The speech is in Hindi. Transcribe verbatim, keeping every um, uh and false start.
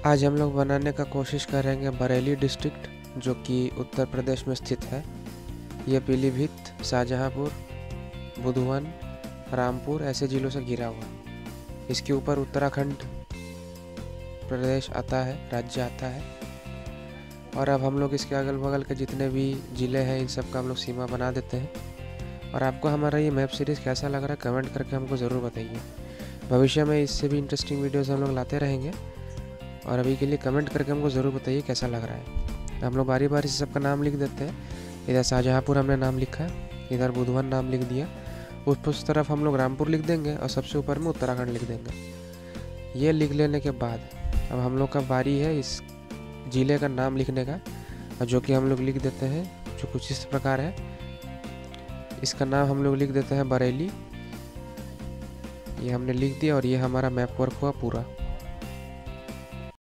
आज हम लोग बनाने का कोशिश करेंगे बरेली डिस्ट्रिक्ट, जो कि उत्तर प्रदेश में स्थित है। ये पीलीभीत, शाहजहांपुर, बुधवन, रामपुर ऐसे ज़िलों से घिरा हुआ है। इसके ऊपर उत्तराखंड प्रदेश आता है, राज्य आता है। और अब हम लोग इसके अगल बगल के जितने भी ज़िले हैं इन सब का हम लोग सीमा बना देते हैं। और आपको हमारा ये मैप सीरीज़ कैसा लग रहा है कमेंट करके हमको ज़रूर बताइए। भविष्य में इससे भी इंटरेस्टिंग वीडियोज़ हम लोग लाते रहेंगे। और अभी के लिए कमेंट करके हमको ज़रूर बताइए कैसा लग रहा है। हम लोग बारी बारी से सबका नाम लिख देते हैं। इधर शाहजहांपुर हमने नाम लिखा है, इधर बुधवन नाम लिख दिया, उस उस तरफ हम लोग रामपुर लिख देंगे और सबसे ऊपर में उत्तराखंड लिख देंगे। ये लिख लेने के बाद अब हम लोग का बारी है इस ज़िले का नाम लिखने का, और जो कि हम लोग लिख देते हैं, जो कुछ इस प्रकार है। इसका नाम हम लोग लिख देते हैं बरेली। ये हमने लिख दिया और ये हमारा मैप वर्क हुआ पूरा।